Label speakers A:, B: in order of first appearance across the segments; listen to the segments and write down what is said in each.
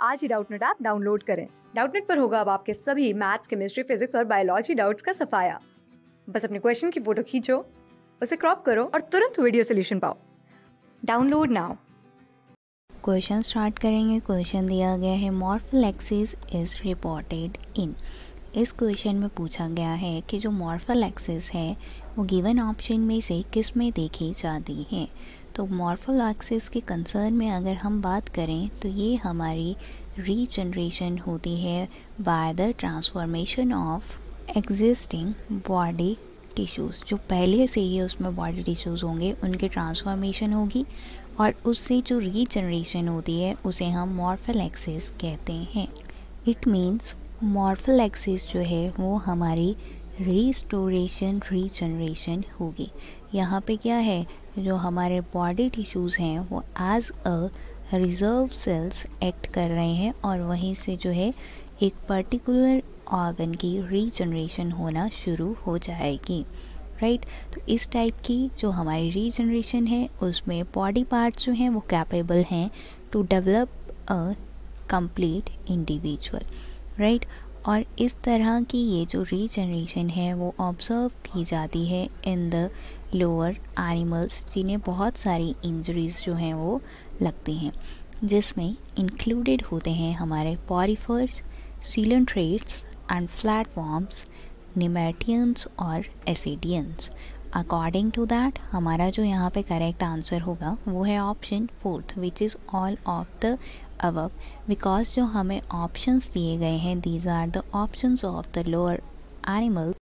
A: आज ही Doubtnut app download करें। डाउटनेट पर होगा अब आपके सभी मैथ्स, केमिस्ट्री, फिजिक्स और बायोलॉजी डाउट्स का सफाया। बस अपने क्वेश्चन की फोटो खींचो, उसे क्रॉप करो और तुरंत वीडियो सोल्यूशन पाओ। Download now.
B: क्वेश्चन स्टार्ट करेंगे। क्वेश्चन दिया गया है morphallaxis is reported in. इस क्वेश्चन में पूछा गया है कि जो मॉर्फल एक्सिस है वो गिवन ऑप्शन में से किस में देखी जाती है। तो मॉर्फल एक्सिस के कंसर्न में अगर हम बात करें तो ये हमारी रीजनरेशन होती है by the transformation of existing body tissues. जो पहले से ही उसमें बॉडी टिश्यूज़ होंगे उनकी ट्रांसफॉर्मेशन होगी और उससे जो रीजनरेशन होती है उसे हम मॉर्फल एक्सिस कहते हैं। इट मीन्स मॉर्फल एक्सिस जो है वो हमारी रीस्टोरेशन रीजनरेशन होगी। यहाँ पे क्या है, जो हमारे बॉडी टिश्यूज़ हैं वो as a reserve cells act कर रहे हैं और वहीं से जो है एक पर्टिकुलर ऑर्गन की रीजनरेशन होना शुरू हो जाएगी, राइट। तो इस टाइप की जो हमारी रीजनरेशन है उसमें बॉडी पार्ट्स जो हैं वो कैपेबल हैं to develop a complete individual, right. और इस तरह की ये जो रीजनरेशन है वो ऑब्जर्व की जाती है इन द लोअर एनिमल्स, जिन्हें बहुत सारी इंजरीज जो हैं वो लगती हैं, जिसमें इंक्लूडेड होते हैं हमारे porifers, coelenterates and flatworms, nemerteans और एसिडियंस। अकॉर्डिंग टू दैट हमारा जो यहाँ पे करेक्ट आंसर होगा वो है option 4 which is all of the above, because जो हमें ऑप्शंस दिए गए हैं these are the options of the lower animal.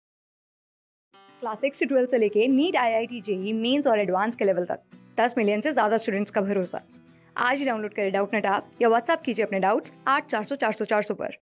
A: Class 6 से 12 से लेके नीट, IIT, JEE मेंस और एडवांस के लेवल तक 10 मिलियन से ज़्यादा स्टूडेंट्स का भरोसा। आज ही डाउनलोड करें डाउटनेट ऐप या व्हाट्सएप कीजिए अपने डाउट्स 8400 400 400 पर।